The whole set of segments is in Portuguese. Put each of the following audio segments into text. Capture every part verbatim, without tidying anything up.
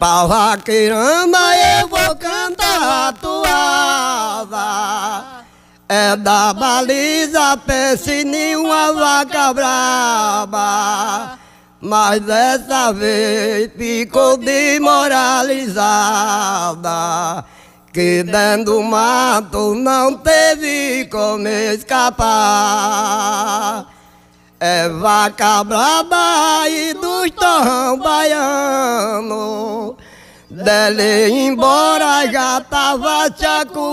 Pra vaqueirama eu vou cantar a toada. É da baliza, pense em uma vaca braba. Mas dessa vez ficou desmoralizada, que dentro do mato não teve como escapar. É vaca braba e dos torrão baiano, dele embora já tava se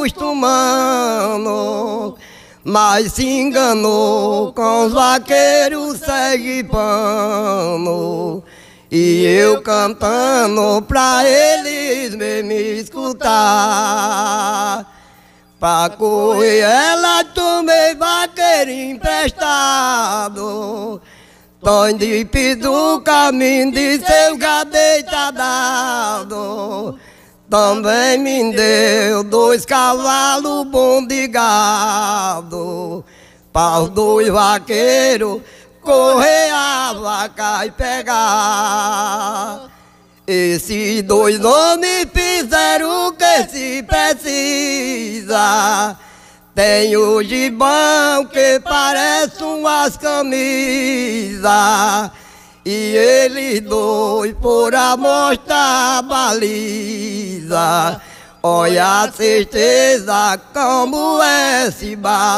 acostumando, mas se enganou com os vaqueiros sergipanos. E eu cantando pra eles me escutar. Pra correr ela tomei vaqueiro emprestado. Tô de pido caminho de seu gadeita dado. Também me deu dois cavalos bons de gado, para os dois vaqueiros correr a vaca e pegar. Esses dois homens fizeram o que se precisa. Tem o gibão que parece umas camisas, e eles dois por amostra a baliza. Olha a certeza como é se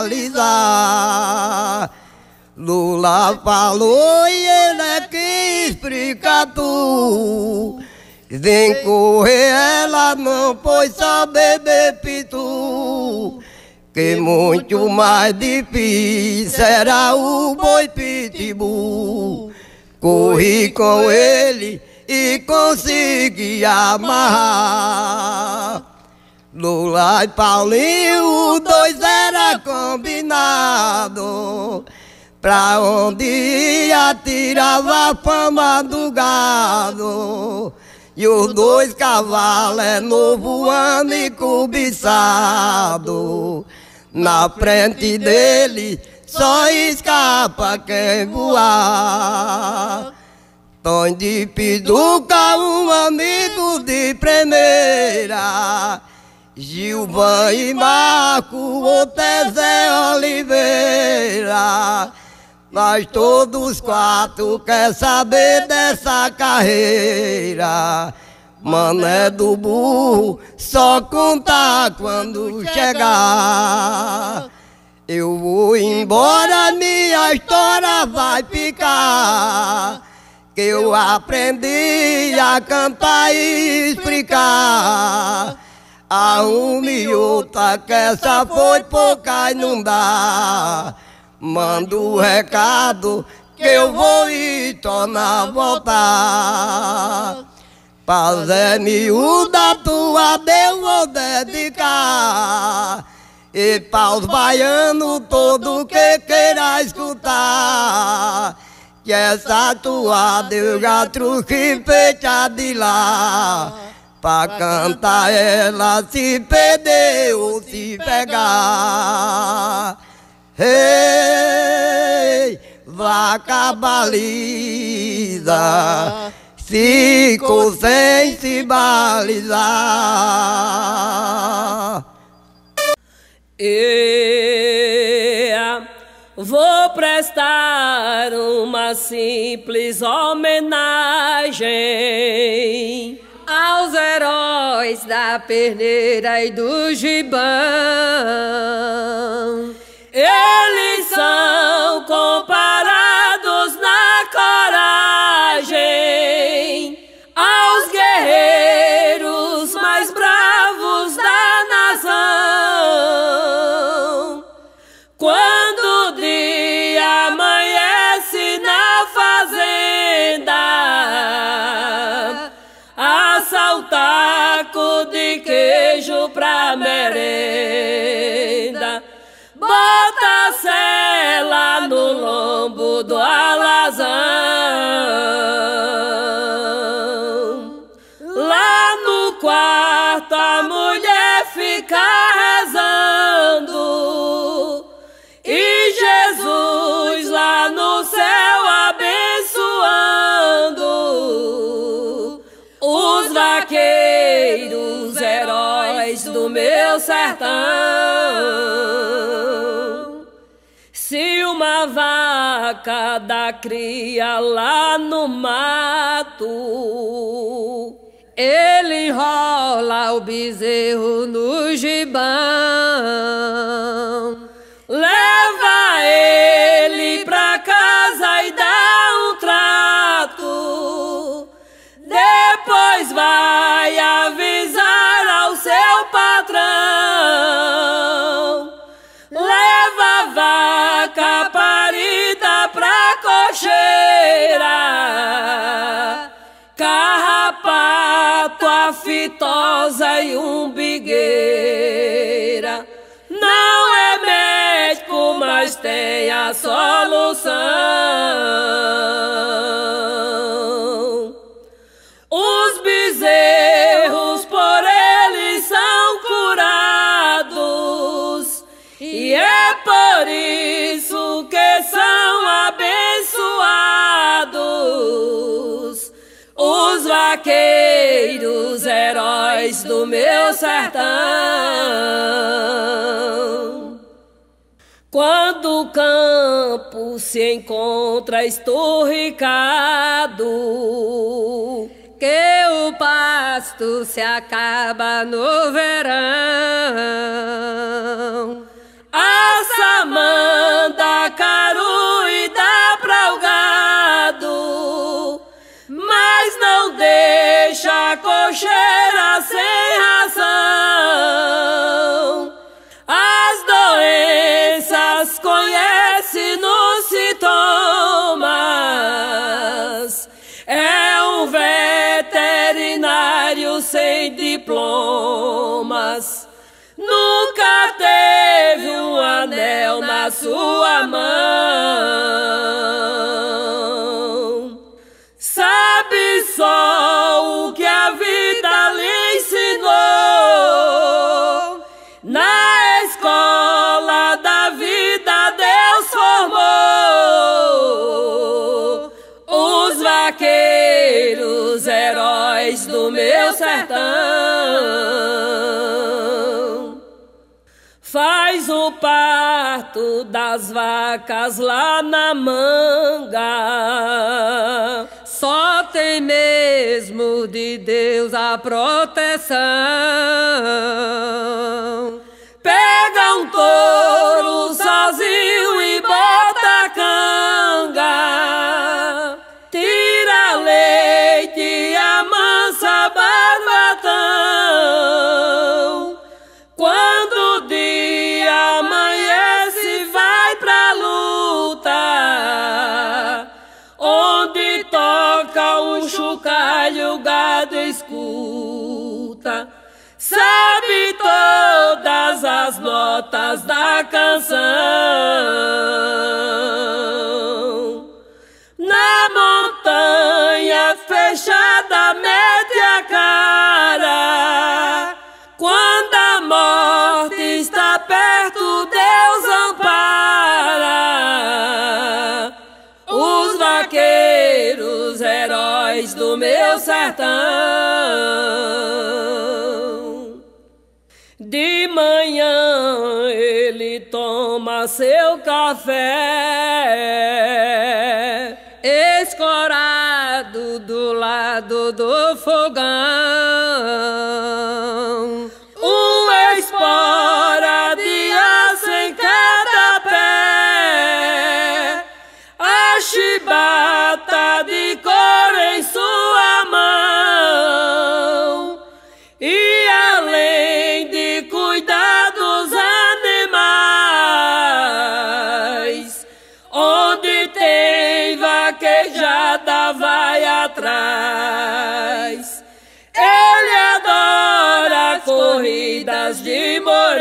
balizar. Lula falou e ele é que explica tu. Vem correr ela não pôs só beber pitu, que muito mais difícil era o boi pitbull. Corri com ele e consegui amarrar. Lula e Paulinho, os dois era combinado. Pra onde ia tirava a fama do gado. E os dois cavalos é novo ano e cobiçado. Na frente dele só escapa quem voar. Tom de Piduca, um amigo de primeira. Gilvan e Marco, outro é Zé Oliveira. Nós todos quatro quer saber dessa carreira. Mané do burro, só contar quando chegar. Eu vou embora, minha história vai ficar, que eu aprendi a cantar e explicar. A uma e outra que essa foi pouca e não dá. Manda o recado que eu vou e tornar a voltar. Pra Zé Miúda tua eu vou dedicar, e para os baianos todo que queira escutar, que essa toada eu já trouxe feita de lá. Pra cantar ela se perder ou se pegar. Ei, vaca baliza, ficou sem se balizar. Eu vou prestar uma simples homenagem aos heróis da perneira e do gibão. Eles são comparados na coragem aos guerreiros mais bravos da nação. Quando o dia amanhece na fazenda, assaltaco de queijo pra merenda, bota a sela no lombo do alazão. Lá no quarto a mulher fica rezando, e Jesus lá no céu abençoando. Os vaqueiros do meu sertão. Se uma vaca dá cria lá no mato, ele enrola o bezerro no gibão, leva ele pra casa e dá um trato, depois vai avisar ao seu patrão, leva a vaca parida pra cocheira, carrapato, aftosa e umbigueira. Não é médico, mas tem a solução. Os bezerros por eles são curados, e é por isso que são abençoados os vaqueiros, heróis do meu sertão. Quando o campo se encontra esturricado, que o pasto se acaba no verão, a samanta, caru e dá pra o gado, mas não deixa a cocheira sem ração. As doenças conhece nos sintomas, é um veterinário sem diplomas, nunca teve um anel na sua mão. Sabe só o que a vida lhe ensinou, na escola da vida Deus formou os vaqueiros, heróis do meu sertão. Faz o parto das vacas lá na manga, só tem mesmo de Deus a proteção. Pega um touro sozinho e bota a canga, tira leite e amansa barbatão. Quando o dia amanhece, vai pra luta, onde toca um chocalho, o gado escuta, sabe todas as notas da canção. Na montanha fechada mete a cara, quando a morte está perto, Deus ampara os vaqueiros, heróis do meu sertão. De manhã ele toma seu café, escorado do lado do fogão, uma espora de aço em cada pé, a chibata de couro em sua mão, e além de cuidar dos animais, onde tem vaquejada vai atrás. Ele adora corridas de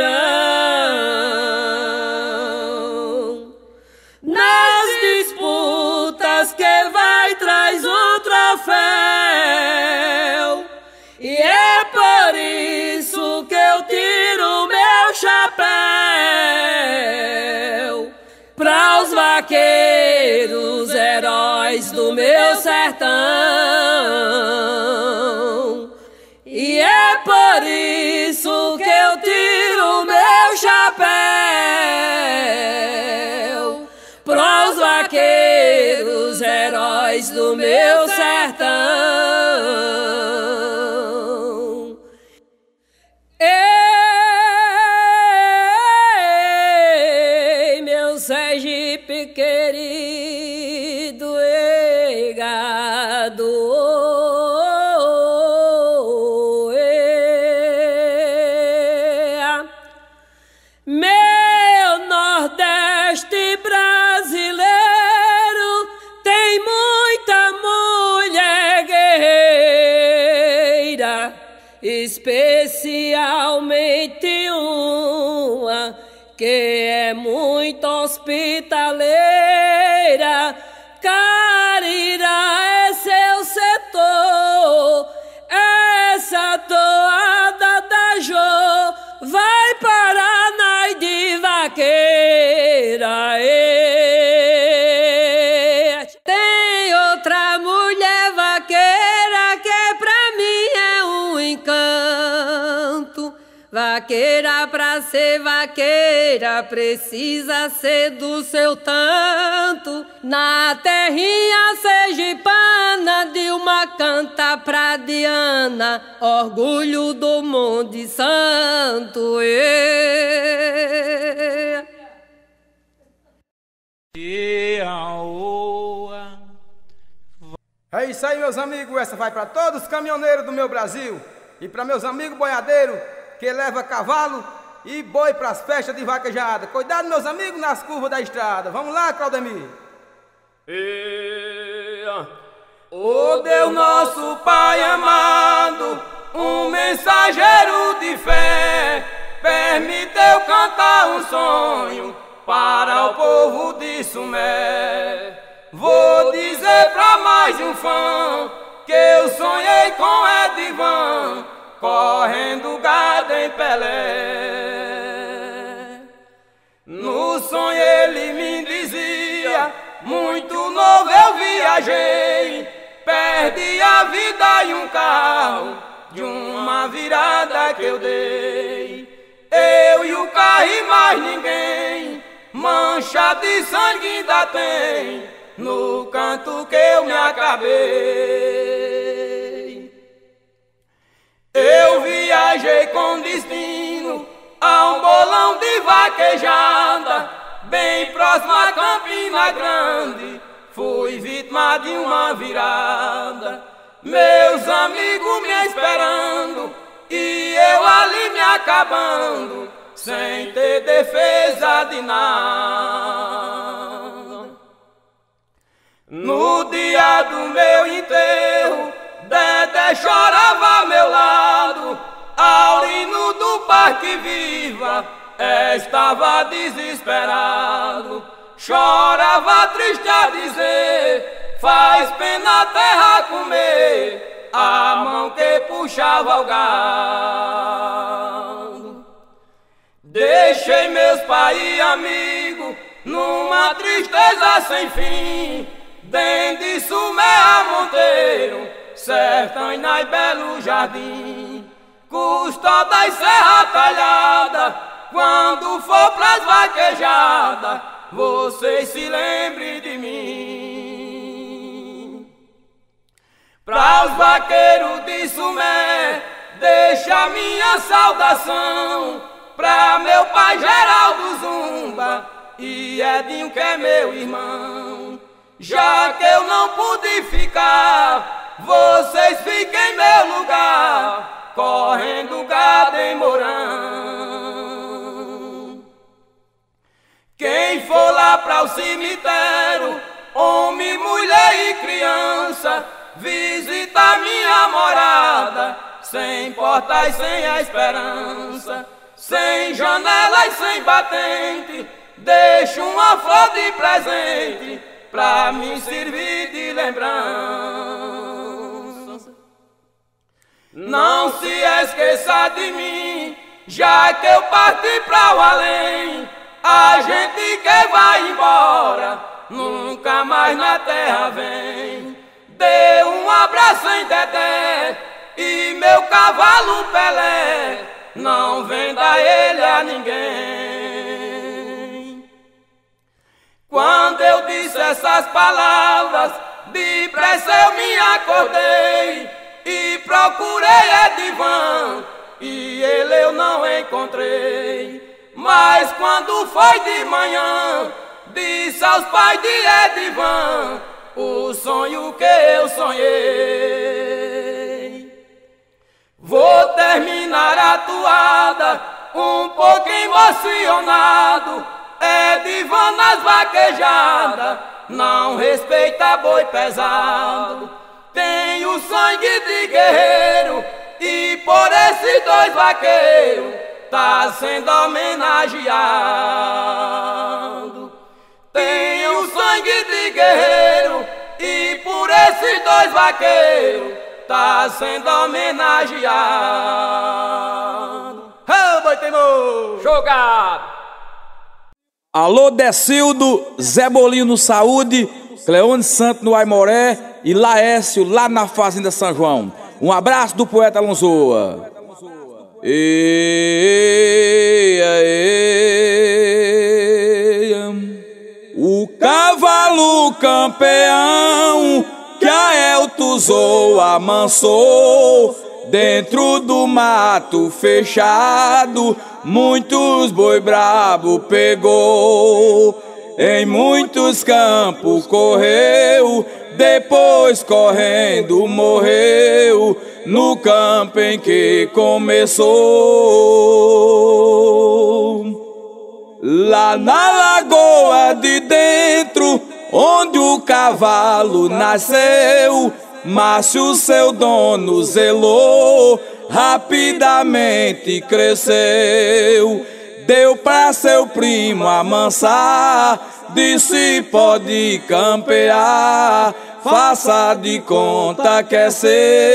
mourão, nas disputas que vai traz um troféu, e é por isso que eu tiro meu chapéu pra os vaqueiros, heróis do meu sertão. E é por isso que eu voz do meu sertão. Ei, meu Sergipe querido, ei, gado, ei, meu Nordeste brasileiro tem muita mulher guerreira, especialmente uma que é muito hospitaleira. Carirá é seu setor, essa toada da Jô vai parar na de vaqueira. E tem outra mulher vaqueira que pra mim é um encanto. Vaqueira pra ser vaqueira precisa ser do seu tanto. Na terrinha sergipana de uma canta pra Diana, orgulho do Monte Santo. E... É isso aí, meus amigos, essa vai para todos os caminhoneiros do meu Brasil e para meus amigos boiadeiros que leva cavalo e boi para as festas de vaquejada. Cuidado, meus amigos, nas curvas da estrada. Vamos lá, Claudemir. Ó Deus nosso Pai amado, um mensageiro de fé, permiteu cantar um sonho para o povo de Sumé. Vou dizer pra mais um fã que eu sonhei com Edivan, correndo gado em Pelé. No sonho ele me dizia, muito novo eu viajei, perdi a vida em um carro de uma virada que eu dei. Eu e o carro e mais ninguém, mancha de sangue ainda tem no canto que eu me acabei. Eu viajei com destino a um bolão de vaquejada, bem próximo a Campina Grande, fui vítima de uma virada. Meus amigos me esperando e eu ali me acabando, sem ter defesa de nada. No dia do meu enterro, Dedé chorava ao meu lado, Aurino do Parque Viva estava desesperado. Chorava triste a dizer, faz pena a terra comer a mão que puxava o gado. Deixei meus pais e amigos numa tristeza sem fim, dentro de Sumé a Monteiro, Sertães e Belo Jardim. Custa das serra talhada, quando for pras vaquejadas, você se lembre de mim. Pra os vaqueiros de Sumé, deixa minha saudação, pra meu pai Geraldo Zumba e Edinho que é meu irmão. Já que eu não pude ficar, vocês fiquem em meu lugar, correndo gado em Mourão. Quem for lá para o cemitério, homem, mulher e criança, visita minha morada, sem porta e sem a esperança, sem janela e sem batente, deixo uma flor de presente pra me servir de lembrança. Não se esqueça de mim, já que eu parti pra o além. A gente que vai embora nunca mais na terra vem. Dê um abraço em Dedé e meu cavalo Pelé, não venda ele a ninguém. Quando eu disse essas palavras, depressa eu me acordei e procurei Edivan, e ele eu não encontrei. Mas quando foi de manhã, disse aos pais de Edivan o sonho que eu sonhei. Vou terminar a toada um pouco emocionado. Edivan nas vaquejadas não respeita boi pesado. Tem o sangue de guerreiro e por esses dois vaqueiros tá sendo homenageado. Tem o sangue de guerreiro e por esses dois vaqueiros tá sendo homenageado. Ô, boi teimoso! Jogado! Alô, Decildo, Zé Bolinho no Saúde, Cleone Santos no Aimoré e Laércio lá na Fazenda São João. Um abraço do poeta Alonsoa. Eia, eia. O cavalo campeão que a Elto Zoa amansou dentro do mato fechado, muitos boi brabo pegou. Em muitos campos correu, depois correndo morreu, no campo em que começou. Lá na lagoa de dentro, onde o cavalo nasceu, Márcio, seu dono, zelou, rapidamente cresceu. Deu pra seu primo amansar, disse pode campear, faça de conta que é seu.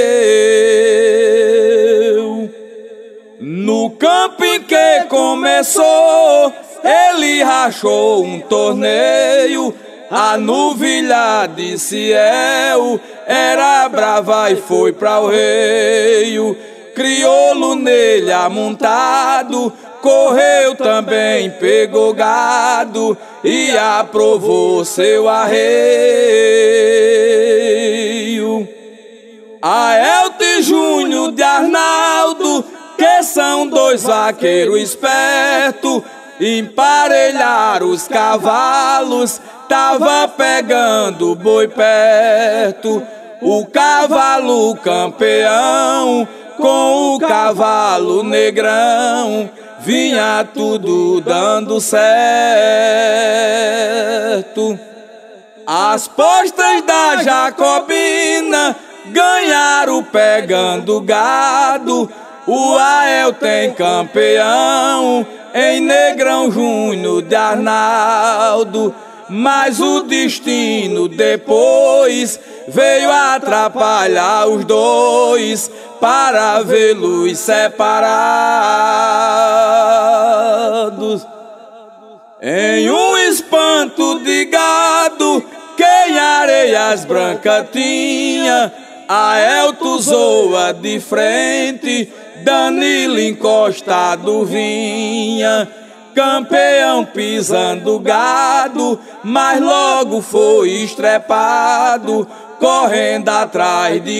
No campo em que começou, ele rachou um torneio. A novilha de Ciel era brava e foi pra o reio. Crioulo nele amontado, correu também, pegou gado e aprovou seu arreio. Aelto e Júnior de Arnaldo, que são dois vaqueiros espertos, emparelharam os cavalos, tava pegando boi perto. O cavalo campeão com o cavalo negrão, vinha tudo dando certo. As postas da Jacobina ganharam pegando gado. O Ael tem campeão em Negrão Júnior de Arnaldo. Mas o destino depois veio atrapalhar os dois para vê-los separados. Em um espanto de gado que em areias brancas tinha, Aelto Zoa de frente, Danilo encostado vinha. Campeão pisando gado, mas logo foi estrepado, correndo atrás de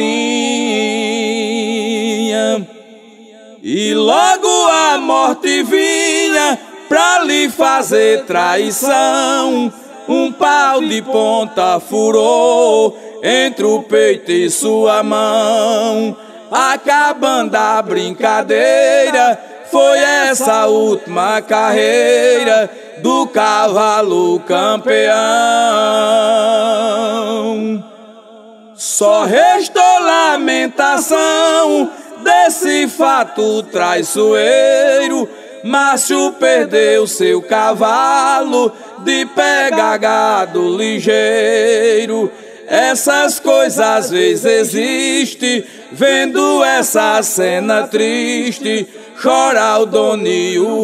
Cantinha. E logo a morte vinha pra lhe fazer traição. Um pau de ponta furou entre o peito e sua mão. Acabando a brincadeira, foi essa última carreira do cavalo campeão. Só restou lamentação desse fato traiçoeiro. Márcio perdeu seu cavalo de pegar gado ligeiro. Essas coisas às vezes existem, vendo essa cena triste, chora o dono e o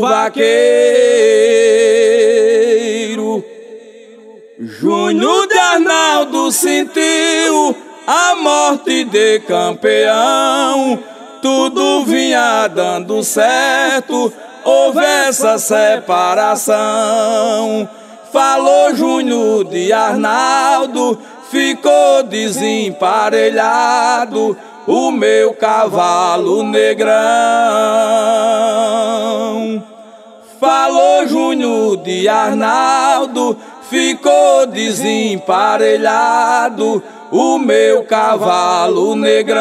vaqueiro. Júnior de Arnaldo sentiu a morte de campeão. Tudo vinha dando certo, houve essa separação. Falou Júnior de Arnaldo, ficou desemparelhado o meu cavalo negrão. Falou Júnior de Arnaldo, ficou desemparelhado o meu cavalo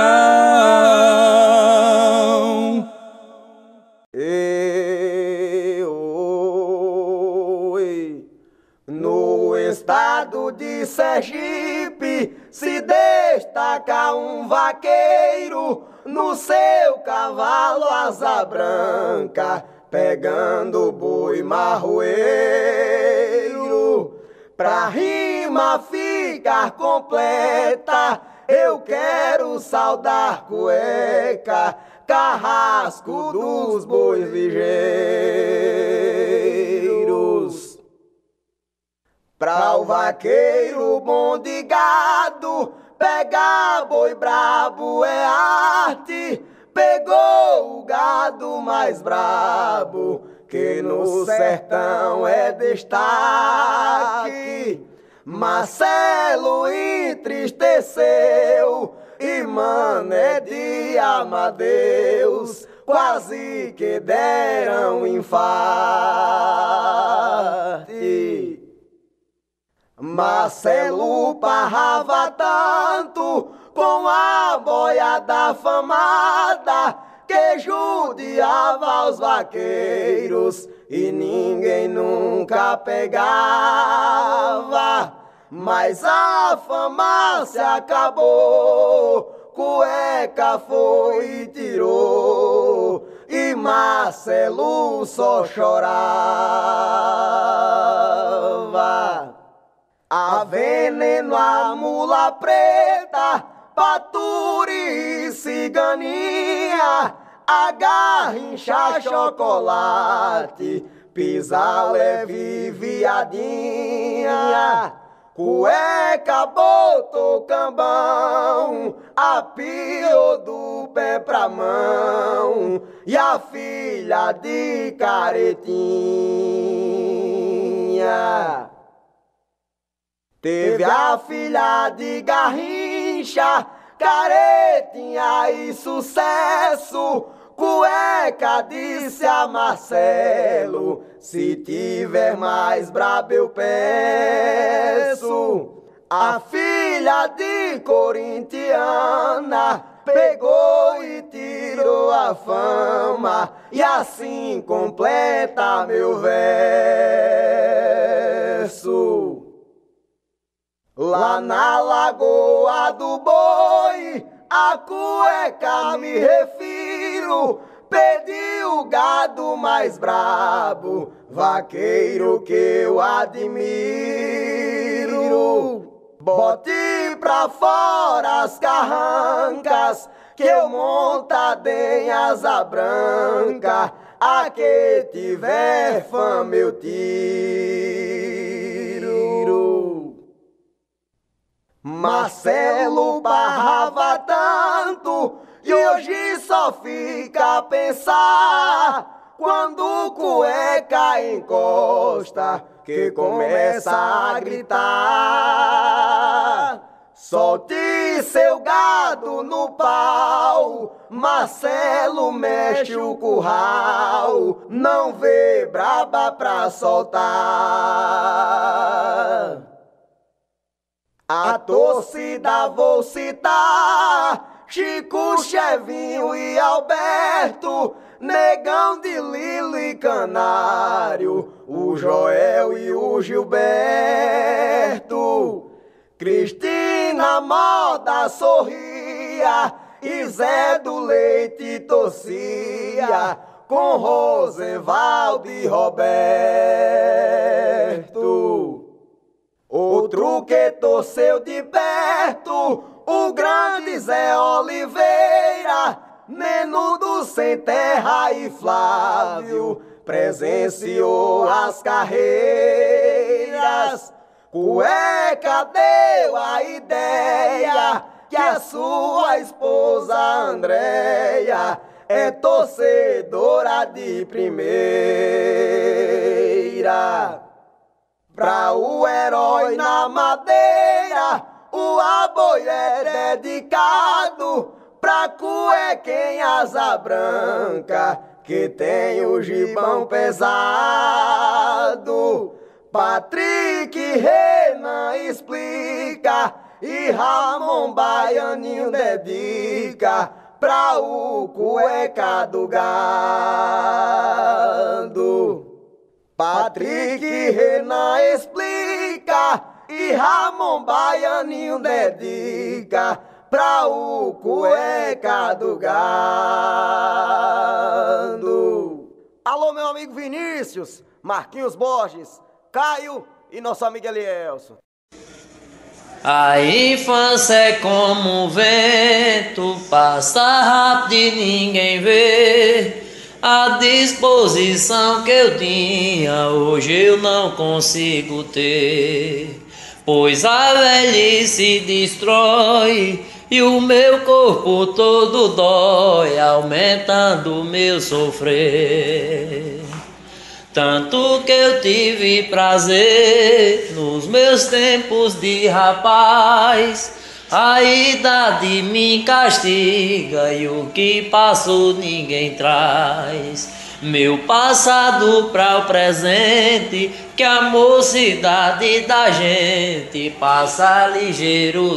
negrão. Eu, no estado de Sergipe se destaca um vaqueiro no seu cavalo asa branca, pegando boi marroeiro. Pra rima ficar completa, eu quero saudar cueca, carrasco dos bois ligeiros. Pra o vaqueiro bom de gado, pegar boi brabo é arte. Pegou o gado mais brabo, que no sertão é destaque. Marcelo entristeceu e Mané de Amadeus quase que deram infarte. Marcelo parrava tanto com a boiada afamada que judiava os vaqueiros e ninguém nunca pegava. Mas a fama se acabou, cueca foi e tirou, e Marcelo só chorava. A veneno a mula preta, paturi e ciganinha, a garrincha chocolate, pisa leve viadinha. Cueca botou cambão, apiou do pé pra mão, e a filha de Caretinha. Teve a filha de Garrincha, Caretinha e sucesso. Cueca disse a Marcelo, se tiver mais brabo eu peço. A filha de Corintiana pegou e tirou a fama, e assim completa meu verso. Lá na Lagoa do Boi, a cueca me refiro, pedi o gado mais brabo, vaqueiro que eu admiro. Bote pra fora as carrancas, que eu montadei asa branca, a que tiver fama eu tiro. Marcelo barrava tanto e hoje só fica a pensar, quando cueca encosta que começa a gritar. Solte seu gado no pau, Marcelo mexe o curral, não vê braba pra soltar. A torcida vou citar, Chico, Chevinho e Alberto, Negão de Lilo e Canário, o Joel e o Gilberto. Cristina Moda sorria e Zé do Leite torcia, com Rosevaldo e Roberto. Outro que torceu de perto, o grande Zé Oliveira, Menudo Sem Terra e Flávio, presenciou as carreiras. Cueca deu a ideia que a sua esposa Andréia é torcedora de primeira. Pra o herói na madeira, o a boi é dedicado pra cueca em asa branca, que tem o gibão pesado. Patrick Renan explica e Ramon Baianinho dedica pra o cueca do gado. Patrick Renan explica e Ramon Baianinho dedica pra o cueca do gado. Alô, meu amigo Vinícius, Marquinhos Borges, Caio e nosso amigo Elielson. A infância é como um vento, passa rápido e ninguém vê. A disposição que eu tinha, hoje eu não consigo ter. Pois a velhice destrói e o meu corpo todo dói, aumentando o meu sofrer. Tanto que eu tive prazer nos meus tempos de rapaz, a idade me castiga e o que passou ninguém traz. Meu passado para o presente, que a mocidade da gente passa ligeiro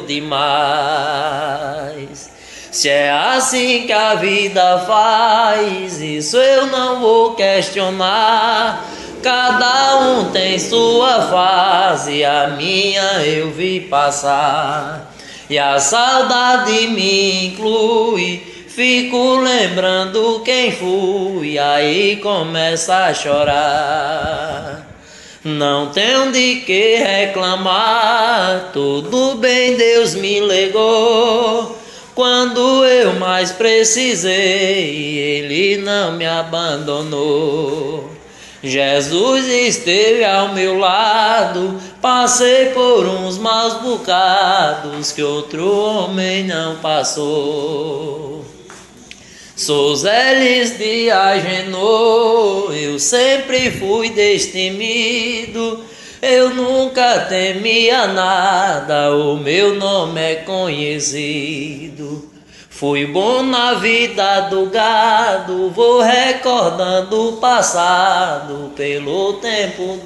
demais. Se é assim que a vida faz, isso eu não vou questionar. Cada um tem sua fase, a minha eu vi passar. E a saudade me inclui, fico lembrando quem fui, aí começa a chorar. Não tenho de que reclamar, tudo bem, Deus me legou. Quando eu mais precisei, Ele não me abandonou. Jesus esteve ao meu lado, passei por uns maus bocados que outro homem não passou. Sou Zélis de Agenor, eu sempre fui destemido, eu nunca temia nada, o meu nome é conhecido. Fui bom na vida do gado, vou recordando o passado pelo tempo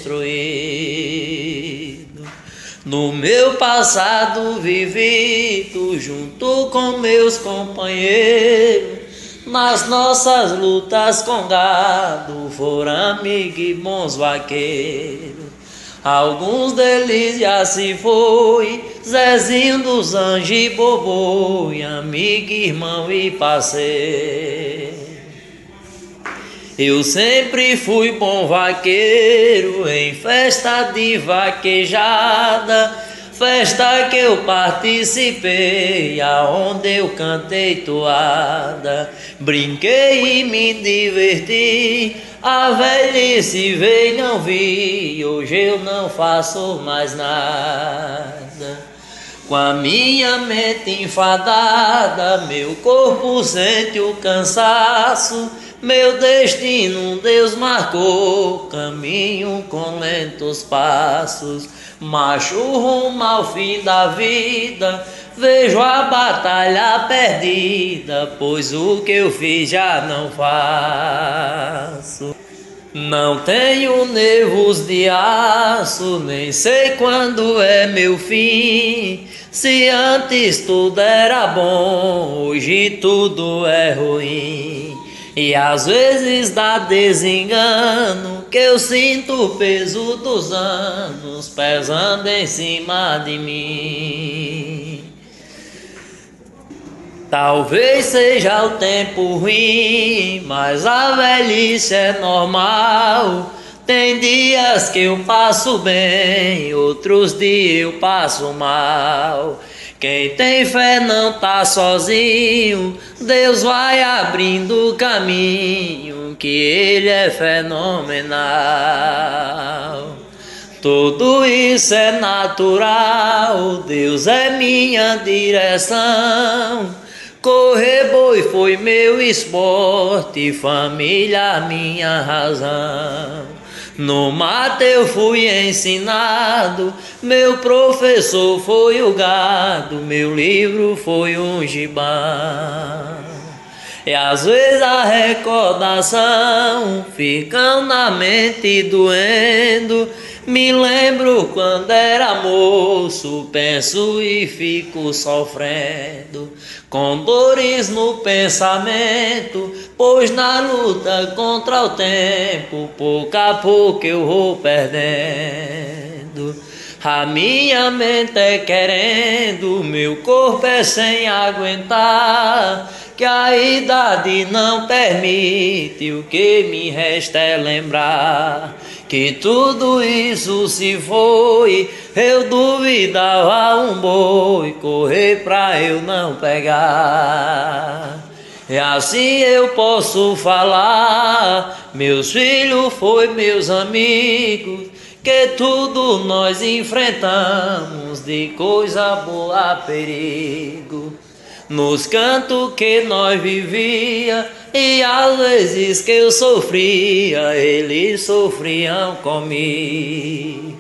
destruído. No meu passado vivido, junto com meus companheiros, nas nossas lutas com gado, foram amigos e bons vaqueiros. Alguns deles já se foi, Zezinho dos Anjos e Boboi, amigo, irmão e parceiro. Eu sempre fui bom vaqueiro em festa de vaquejada, festa que eu participei, aonde eu cantei toada, brinquei e me diverti. A velhice veio e não vi, hoje eu não faço mais nada. Com a minha mente enfadada, meu corpo sente o cansaço, meu destino Deus marcou, caminho com lentos passos, marcho rumo ao fim da vida, vejo a batalha perdida, pois o que eu fiz já não faço. Não tenho nervos de aço, nem sei quando é meu fim. Se antes tudo era bom, hoje tudo é ruim. E às vezes dá desengano, que eu sinto o peso dos anos pesando em cima de mim. Talvez seja o tempo ruim, mas a velhice é normal. Tem dias que eu passo bem, outros dias eu passo mal. Quem tem fé não tá sozinho, Deus vai abrindo o caminho, que Ele é fenomenal. Tudo isso é natural, Deus é minha direção. Correr boi foi meu esporte, família minha razão. No mato eu fui ensinado, meu professor foi o gado, meu livro foi um gibão. E às vezes a recordação fica na mente doendo. Me lembro quando era moço, penso e fico sofrendo, com dores no pensamento, pois na luta contra o tempo, pouco a pouco eu vou perdendo. A minha mente é querendo, meu corpo é sem aguentar, que a idade não permite, o que me resta é lembrar que tudo isso se foi. Eu duvidava um boi correr pra eu não pegar. E assim eu posso falar, meus filhos foi meus amigos, que tudo nós enfrentamos, de coisa boa a perigo. Nos cantos que nós vivia, e às vezes que eu sofria, eles sofriam comigo.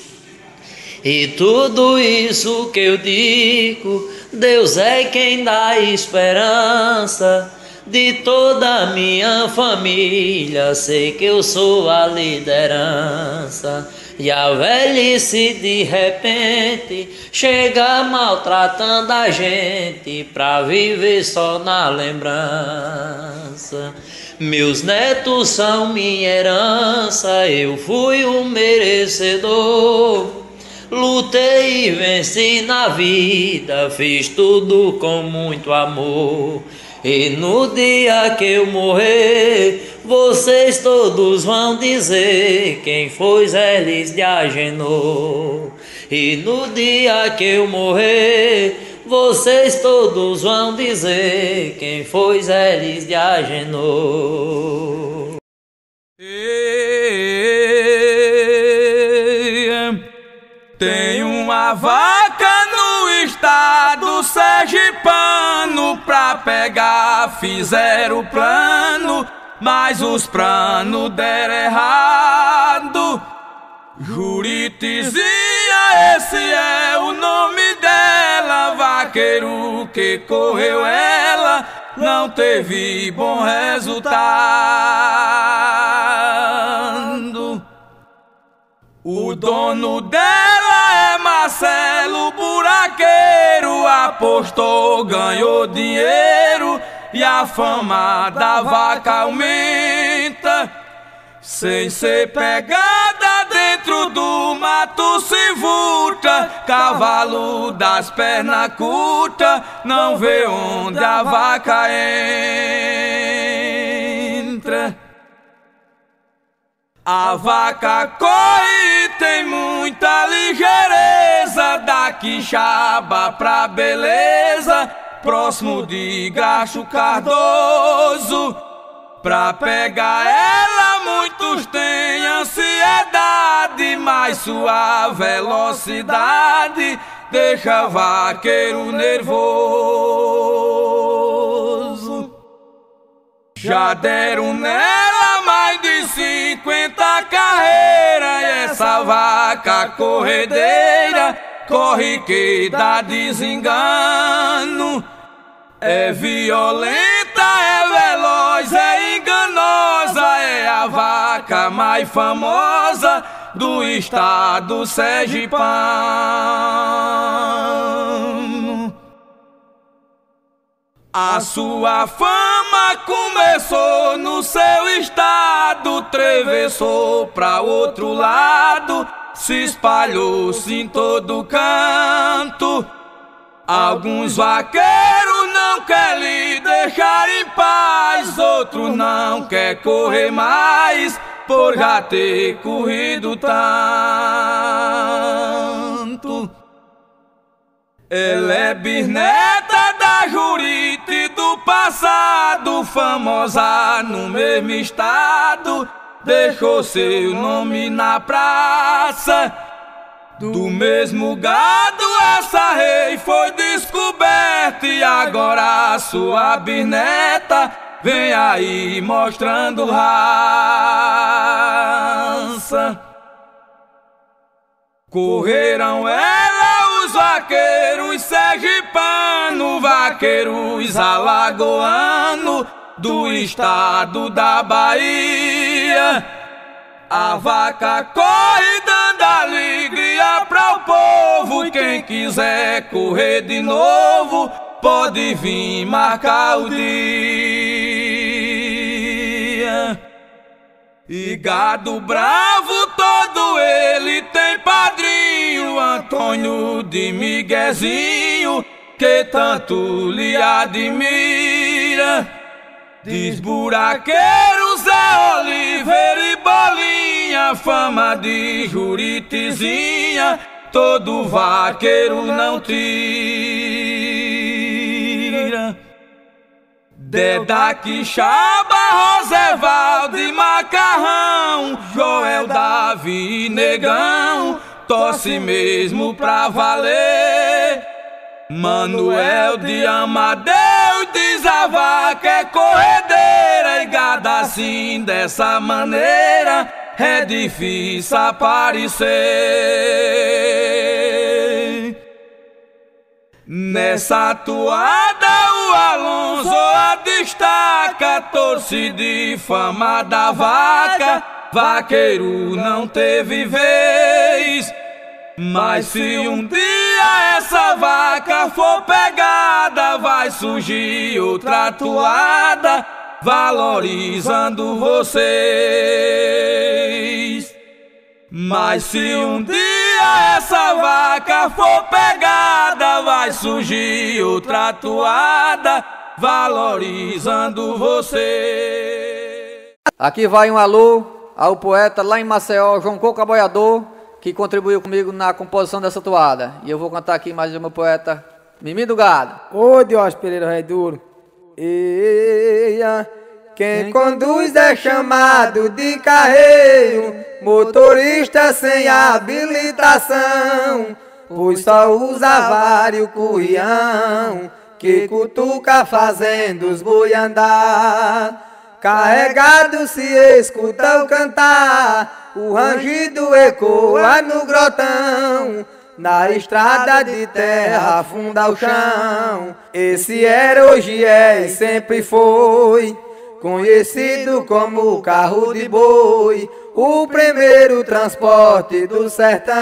E tudo isso que eu digo, Deus é quem dá esperança de toda a minha família. Sei que eu sou a liderança, e a velhice de repente chega maltratando a gente pra viver só na lembrança. Meus netos são minha herança, eu fui um merecedor. Lutei e venci na vida, fiz tudo com muito amor. E no dia que eu morrer, vocês todos vão dizer quem foi Zé Lis de Agenor. E no dia que eu morrer, vocês todos vão dizer quem foi Zé Lis de Agenor. Tem uma vaca no estado sergipano, pra pegar fizeram o plano, mas os planos deram errado. Juritizinha, esse é o nome dela, vaqueiro que correu ela, não teve bom resultado. O dono dela é Marcelo Buraqueiro, apostou, ganhou dinheiro e a fama da vaca aumenta. Sem ser pegada dentro do mato se vulta, cavalo das pernas curtas não vê onde a vaca entra. A vaca corre e tem muita ligeireza, da Quixaba pra Beleza, próximo de Gacho Cardoso. Pra pegar ela muitos têm ansiedade, mas sua velocidade deixa vaqueiro nervoso. Já deram nela mais de cinquenta carreiras, e essa vaca corredeira corre que dá desengano. É violenta, é veloz, é enganosa, é a vaca mais famosa do estado sergipano. A sua fama começou no seu estado, atravessou pra outro lado, se espalhou-se em todo canto. Alguns vaqueiros não querem lhe deixar em paz, outros não querem correr mais, por já ter corrido tanto. Ela é bisneta da Jurite do passado, famosa no mesmo estado, deixou seu nome na praça. Do mesmo gado essa rei foi descoberta, e agora a sua bisneta vem aí mostrando raça. praça. Correram ela os vaqueiros sergipanos, vaqueiros alagoanos do estado da Bahia. A vaca corre dando alegria para o povo, e quem quiser correr de novo pode vir marcar o dia. E gado bravo todo ele tem padrinho, Antônio de Miguezinho, que tanto lhe admira. Diz buraqueiro Zé Oliveira e Bolinha, fama de Juritizinha, todo vaqueiro não tira. Deda Quixaba, Rosevaldo e Macarrão, Joel, Davi e Negão, torce mesmo pra valer. Manuel de Amadeu diz a vaca é corredeira, e gado assim dessa maneira é difícil aparecer. Nessa toada o Alonso a destaca, torcida e fama da vaca, vaqueiro não teve vez. Mas se um dia essa vaca for pegada, vai surgir outra toada valorizando vocês. Mas se um dia essa vaca for pegada, vai surgir outra toada valorizando vocês. Aqui vai um alô ao poeta lá em Maceió, João Coco Aboiador, que contribuiu comigo na composição dessa toada. E eu vou cantar aqui mais o meu poeta Mimi do Gado. Ô Diógenes Pereira Rei Duro. Eia, quem, quem conduz é chamado de carreiro, motorista sem habilitação, pois só usa vário currião, que cutuca fazendo os boi andar. Carregado se escuta o cantar, o rangido ecoa no grotão, na estrada de terra afunda o chão. Esse era, hoje é e sempre foi conhecido como o carro de boi, o primeiro transporte do sertão.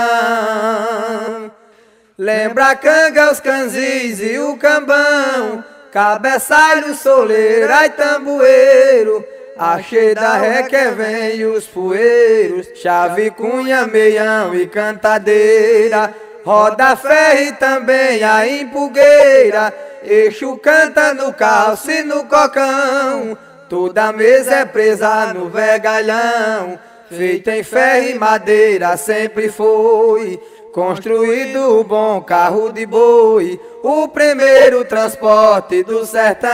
Lembra a canga, os canzis e o cambão, cabeçalho, soleira e tamboeiro, achei da ré que vem os poeiros, chave, cunha, meião e cantadeira, roda ferro e também a empulgueira, eixo canta no calço e no cocão, toda mesa é presa no vergalhão, feita em ferro e madeira sempre foi construído o bom carro de boi, o primeiro transporte do sertão.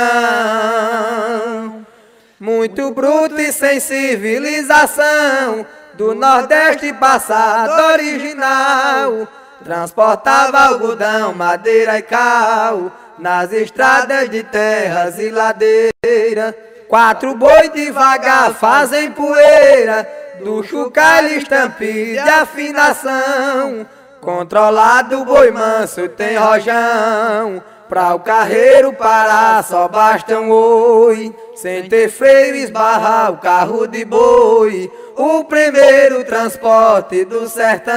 Muito bruto e sem civilização, do Nordeste passado original, transportava algodão, madeira e cal, nas estradas de terras e ladeira. Quatro boi devagar fazem poeira, do chocalho, estampide, afinação. Controlado o boi manso tem rojão, pra o carreiro parar só basta um oi, sem ter freio esbarrar o carro de boi, o primeiro transporte do sertão.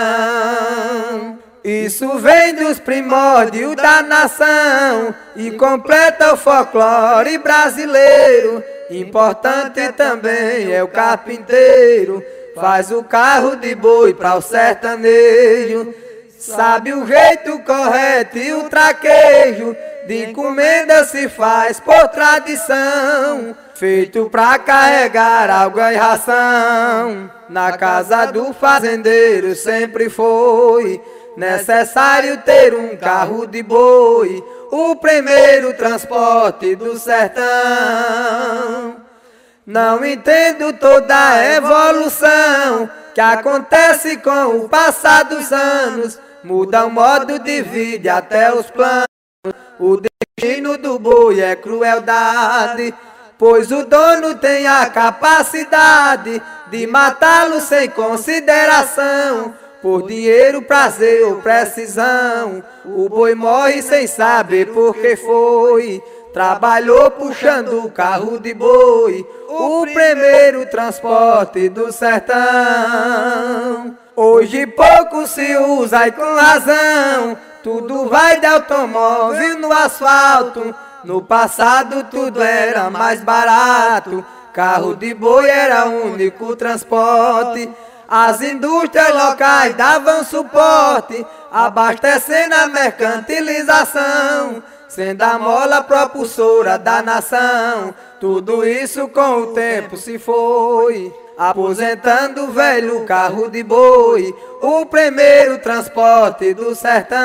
Isso vem dos primórdios da nação e completa o folclore brasileiro. Importante também é o carpinteiro, faz o carro de boi para o sertanejo. Sabe o jeito correto e o traquejo, de encomenda se faz por tradição, feito pra carregar alga e ração. Na casa do fazendeiro sempre foi necessário ter um carro de boi, o primeiro transporte do sertão. Não entendo toda a evolução que acontece com o passar dos anos, muda o modo de vida até os planos. O destino do boi é crueldade, pois o dono tem a capacidade de matá-lo sem consideração, por dinheiro, prazer ou precisão. O boi morre sem saber por que foi. Trabalhou puxando o carro de boi, o primeiro transporte do sertão. Hoje pouco se usa e com razão, tudo vai de automóvel no asfalto. No passado tudo era mais barato, carro de boi era o único transporte. As indústrias locais davam suporte, abastecendo a mercantilização, sendo a mola propulsora da nação. Tudo isso com o tempo se foi, aposentando o velho carro de boi, o primeiro transporte do sertão.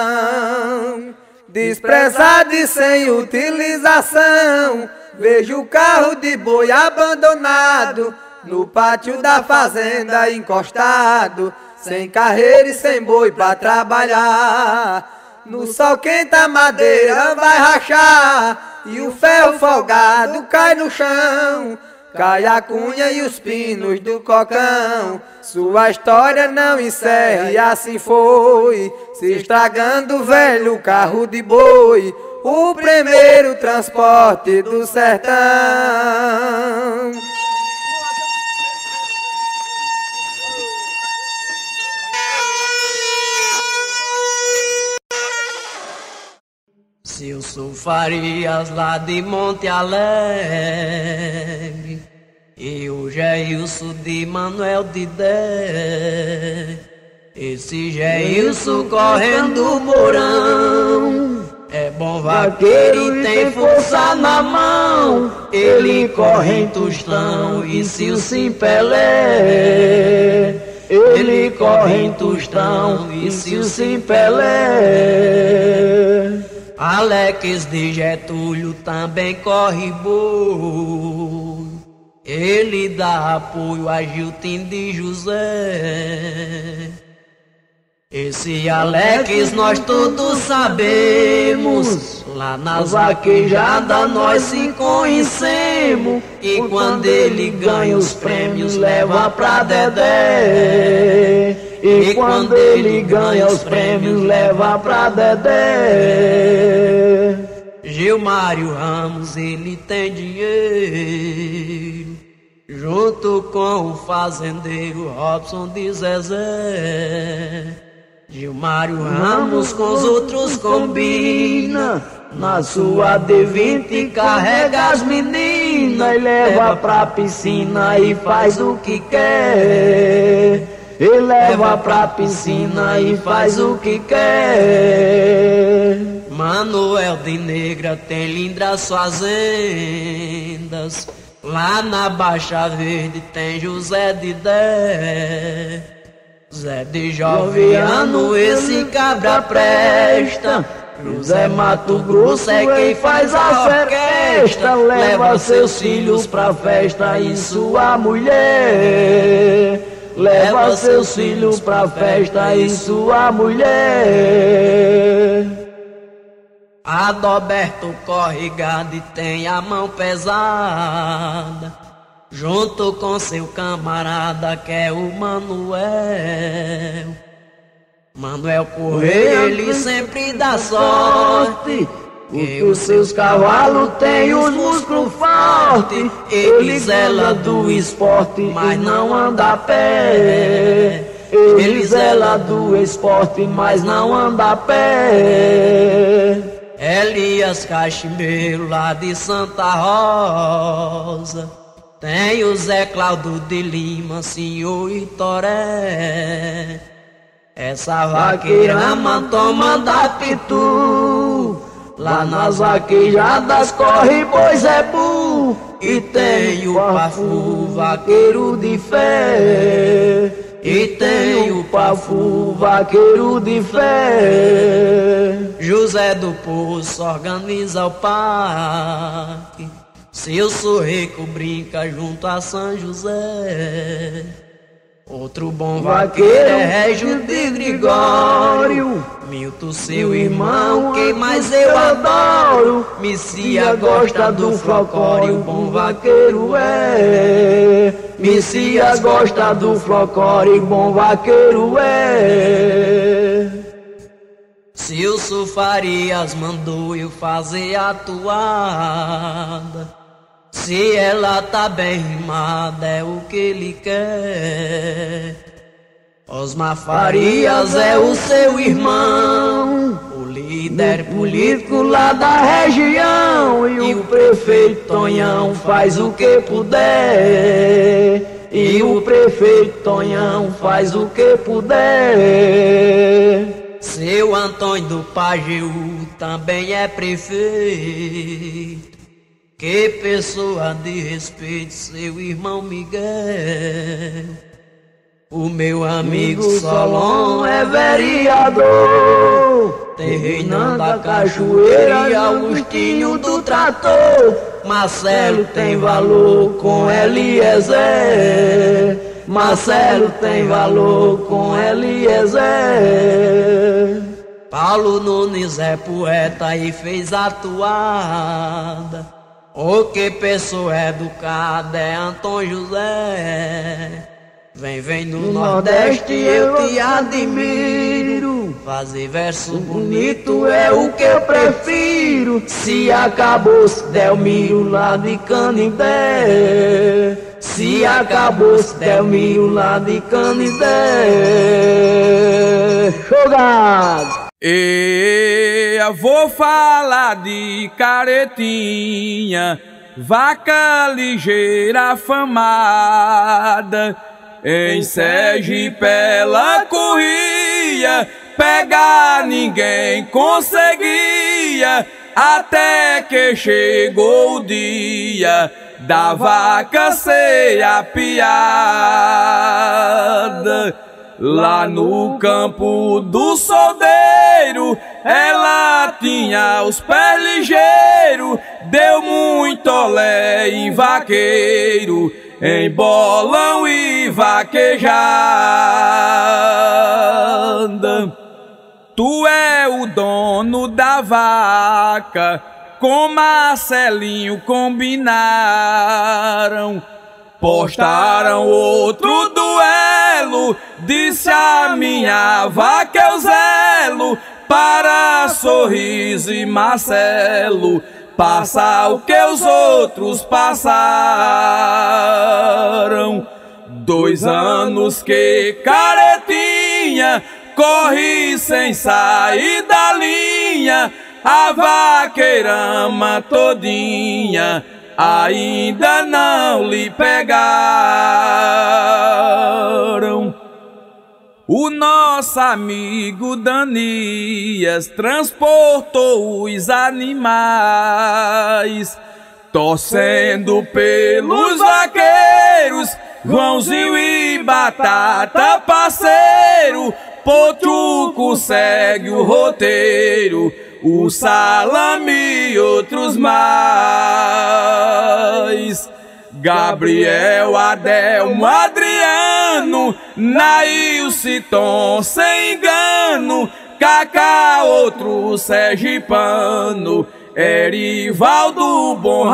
Desprezado e sem utilização, vejo o carro de boi abandonado, no pátio da fazenda encostado, sem carreira e sem boi pra trabalhar. No sol quente a madeira vai rachar e o ferro folgado cai no chão. Cai a cunha e os pinos do cocão. Sua história não encerra e assim foi, se estragando o velho carro de boi, o primeiro transporte do sertão. Eu sou Farias lá de Monte Alegre, e o Geilson de Manuel de Dé. Esse Geilson correndo o Mourão é bom vaqueiro e tem força na mão. Ele corre em Tostão e se o Simpelé. Ele corre em Tostão e se o Simpelé. Alex de Getúlio também corre boi, ele dá apoio a Giltim de José. Esse Alex nós todos sabemos, lá nas vaquejadas nós se conhecemos. E quando ele ganha os prêmios leva pra Dedé. E quando ele ganha os prêmios leva pra Dedé. Gilmário Ramos, ele tem dinheiro, junto com o fazendeiro Robson de Zezé. Gilmário Ramos com os outros combina, na sua D vinte carrega as meninas e leva pra piscina e faz o que quer. Ele leva pra piscina e faz o que quer. Manuel de Negra tem lindas fazendas, lá na Baixa Verde tem José de Dé. Zé de Joviano, esse cabra presta. José Mato Grosso é quem faz a orquestra, leva seus filhos pra festa e sua mulher. Leva seus filhos pra festa e sua mulher. Adalberto corre gado e tem a mão pesada, junto com seu camarada que é o Manuel. Manuel Correia, ele sempre dá sorte, porque os seus cavalos têm os músculos fortes. Ele zela do esporte, mas não anda a pé. Ele zela do esporte, mas não anda a pé. Elias Cachimbeiro, lá de Santa Rosa, tem o Zé Cláudio de Lima, senhor Itoré. Essa vaqueirama toma da pitu, lá nas vaquejadas corre boi Zé Bu. E tem o Pafu, vaqueiro de fé. E tem o Pafu, vaqueiro de fé. José do Poço organiza o parque, seu sorrico brinca junto a São José. Outro bom vaqueiro é Régio de Gregório, Milton seu irmão, quem mais eu adoro. Missia gosta do folclore, o bom vaqueiro é. Messias gosta do folclore, bom vaqueiro é. Silso Farias mandou eu fazer a toada. Se ela tá bem rimada é o que ele quer. Osmar Farias é o seu irmão, o líder político lá da região. E o prefeito Tonhão faz o que puder. E o prefeito Tonhão faz o que puder. Seu Antônio do Pajeú também é prefeito. Que pessoa de respeito, seu irmão Miguel. O meu amigo Solon é vereador. Tem Reinando da Cachoeira e Augustinho do Trator. Marcelo tem valor com Eliezer. Marcelo tem valor com Eliezer. Paulo Nunes é poeta e fez a toada. O que pessoa educada é Antônio José. Vem, vem do Nordeste, eu te admiro. Fazer verso bonito é o que eu prefiro. Se acabou-se Delmiro lá de Canindé. Se acabou-se Delmiro lá de Canindé. Jogado! Eu vou falar de Caretinha, vaca ligeira afamada. Em Sergipe ela corria, pegar ninguém conseguia, até que chegou o dia da vaca ser apiada. Lá no campo do soldeiro, ela tinha os pés ligeiros, deu muito olé em vaqueiro, em bolão e vaquejada. Tu é o dono da vaca, com Marcelinho combinaram. Postaram outro duelo, disse a minha vaca é o zelo, para Sorriso e Marcelo, passa o que os outros passaram. Dois anos que Caretinha corre sem sair da linha, a vaqueirama todinha ainda não lhe pegaram. O nosso amigo Danias transportou os animais, torcendo pelos vaqueiros, Joãozinho e Batata parceiro. Pochuco segue o roteiro, o Salame e outros mais. Gabriel, Adelmo, Adriano, Nailciton sem engano, Cacá, outro sergipano, Erivaldo, bom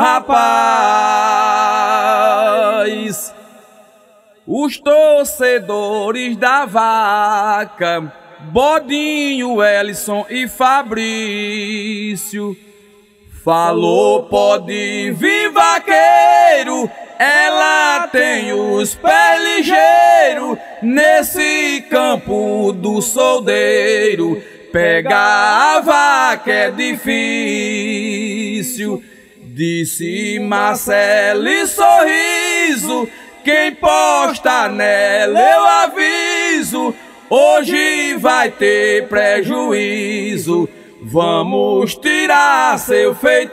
rapaz. Os torcedores da vaca, Bodinho, Ellison e Fabrício, falou, pode vir vaqueiro, ela tem os pés ligeiros, nesse campo do soldeiro, pegar a vaca é difícil. Disse Marcelo e Sorriso, quem posta nela eu aviso, hoje vai ter prejuízo, vamos tirar seu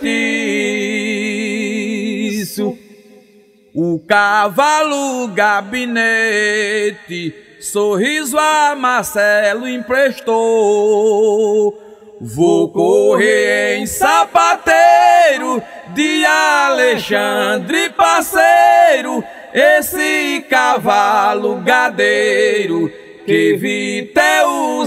feitiço. O cavalo Gabinete, Sorriso a Marcelo emprestou. Vou correr em Sapateiro, de Alexandre parceiro, esse cavalo gadeiro, que Vité o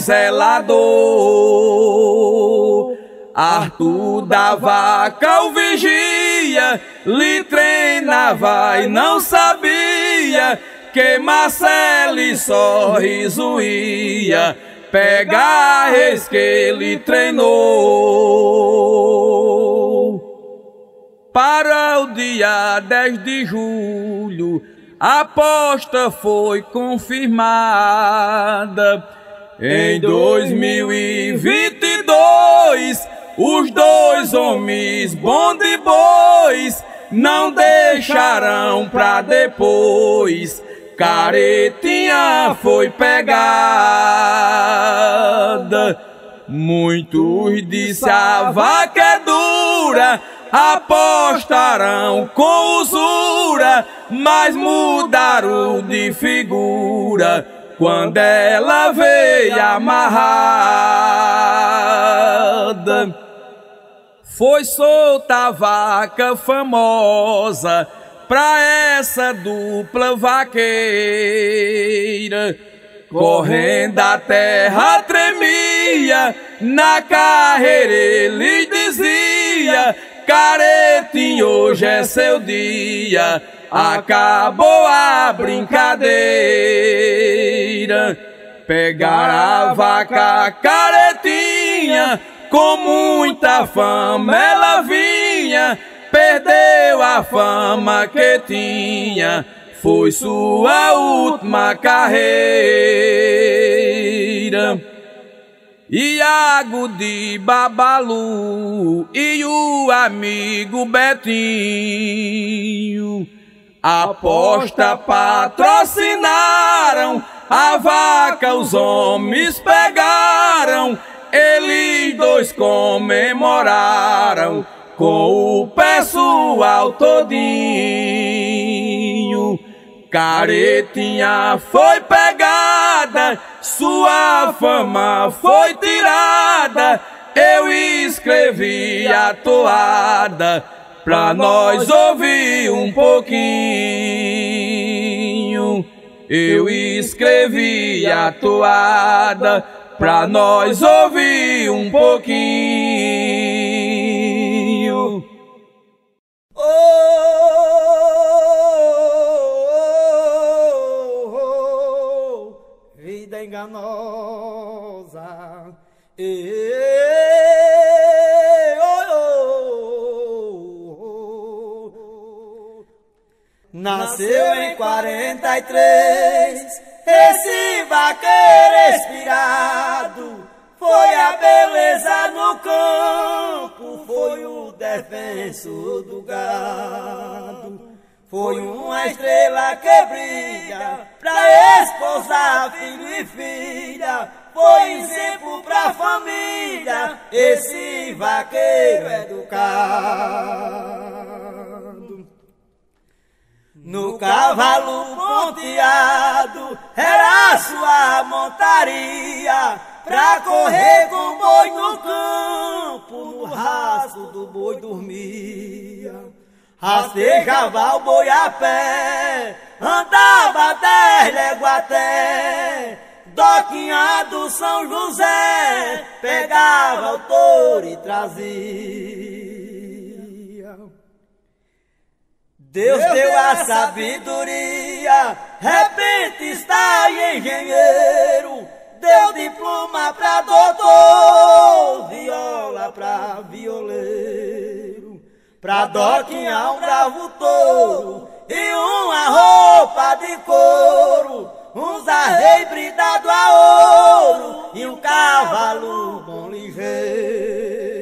zelador. Arthur da Vaca o vigia, lhe treinava e não sabia, dia que Marcelo sorriso ia pegar reis que ele treinou. Para o dia dez de julho, a aposta foi confirmada. Em dois mil e vinte e dois, os dois homens bons de bois não deixarão pra depois. Caretinha foi pegada. Muitos disse a vaca é dura, apostarão com usura, mas mudaram de figura quando ela veio amarrada. Foi solta a vaca famosa pra essa dupla vaqueira. Correndo a terra tremia, na carreira ele dizia: Caretinha, hoje é seu dia, acabou a brincadeira. Pegaram a vaca Caretinha, com muita fama ela vinha, perdeu a fama que tinha, foi sua última carreira. Iago de Babalu e o amigo Betinho, aposta patrocinaram, a vaca os homens pegaram, eles dois comemoraram com o pessoal todinho. Caretinha foi pegada, sua fama foi tirada, eu escrevi a toada pra nós ouvir um pouquinho. Eu escrevi a toada pra nós ouvir um pouquinho. Oh, oh, oh, vida enganosa. Ei, oh, oh, oh. Nasceu em quarenta e três esse vaqueiro inspirado, foi a beleza no campo, foi o defenso do gado, foi uma estrela que brilha pra esposar filho e filha, foi exemplo pra família, esse vaqueiro educado. No cavalo ponteado era sua montaria, pra correr com boi no campo, no rastro do boi dormia. Rastejava o boi a pé, andava dez léguas até Doquinha do São José, pegava o touro e trazia. Deus deu a sabedoria, repentista e engenheiro, deu diploma pra doutor, viola pra violeiro, pra Doquinha um bravo touro e uma roupa de couro, uns arreios bridado a ouro e um cavalo bom ligeiro.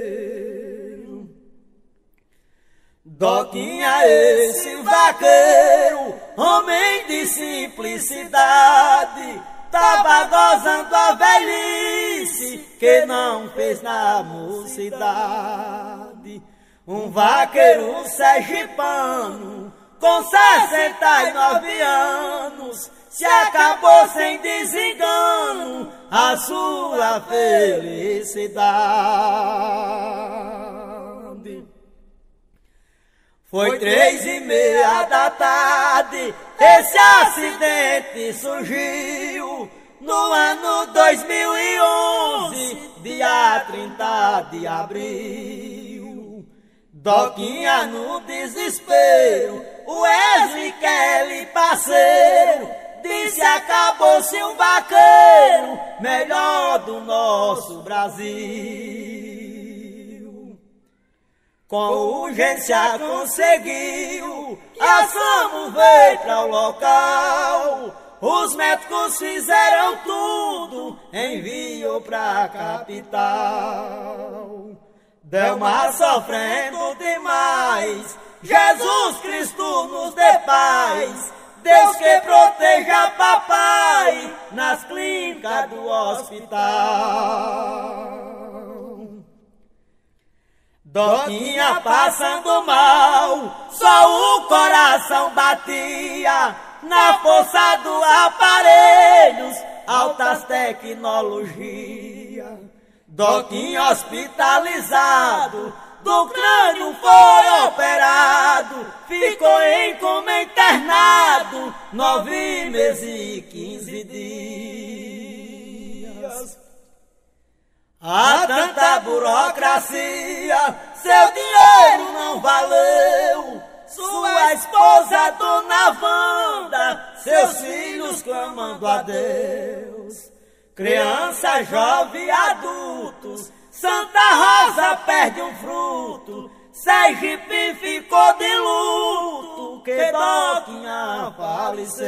Doquinha, esse vaqueiro, homem de simplicidade, tava gozando a velhice que não fez na mocidade. Um vaqueiro sergipano com sessenta e nove anos se acabou sem desengano a sua felicidade. Foi três e meia da tarde, esse acidente surgiu no ano dois mil e onze, dia trinta de abril. Doquinha no desespero, o Wesley Kelly parceiro, disse acabou-se um vaqueiro, melhor do nosso Brasil. Com urgência conseguiu, a SAMU veio para o local, os médicos fizeram tudo, enviou pra capital. Delmar sofrendo demais, Jesus Cristo nos dê paz, Deus que proteja papai nas clínicas do hospital. Doquinha passando mal, só o coração batia, na força do aparelhos, altas tecnologias. Doquinha hospitalizado, do crânio foi operado, ficou em coma internado, nove meses e quinze dias. Há tanta burocracia, seu dinheiro não valeu, sua esposa, Dona Wanda, seus filhos clamando a Deus. Criança, jovem, adultos, Santa Rosa perde um fruto, Sergipe ficou de luto, que Doquinha faleceu.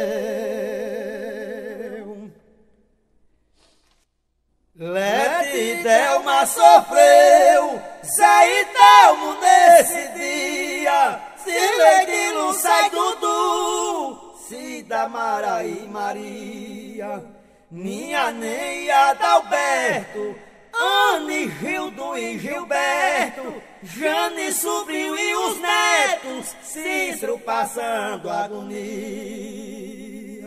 Lete e Delma sofreu, Zé e Telmo nesse dia, Cileguilo sai Dudu, Cida, Mara e Maria, Ninha, Neia, Adalberto, Anne, Gildo e Gilberto, Jane, sobrinho e os netos, Cícero passando agonia.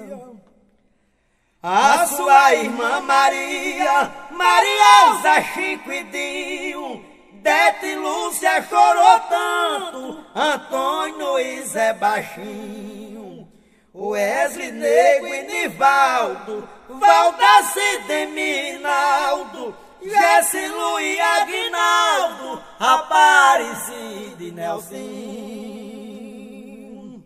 A sua irmã Maria, Marielza, Chico e Dinho, Dete e Lúcia chorou tanto, Antônio e Zé Baixinho, Wesley, Nego e Nivaldo, Valdaci, Deminaldo, Gessilu e Aguinaldo, Aparecido e Nelsinho,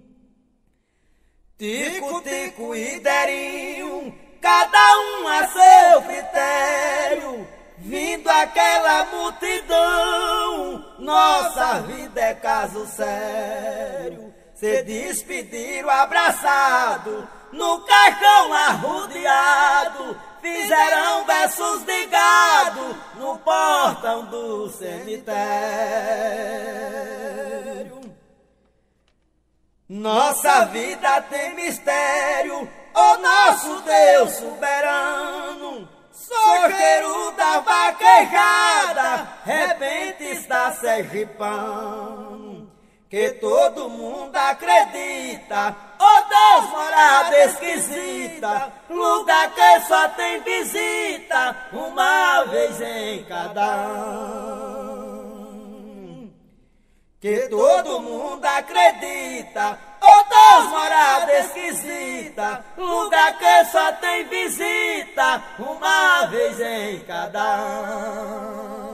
Tico, Tico e Derinho, cada um a seu critério, vindo aquela multidão, nossa vida é caso sério. Se despediram abraçado, no caixão arrodeado, fizeram versos de gado, no portão do cemitério. Nossa vida tem mistério, ó nosso Deus soberano, soqueiro da vaquejada, repente está sergipano, que todo mundo acredita, ó Deus morada esquisita, lugar que só tem visita, uma vez em cada ano. Que todo mundo acredita, ó Deus morada esquisita, lugar que só tem visita, uma vez em cada ano.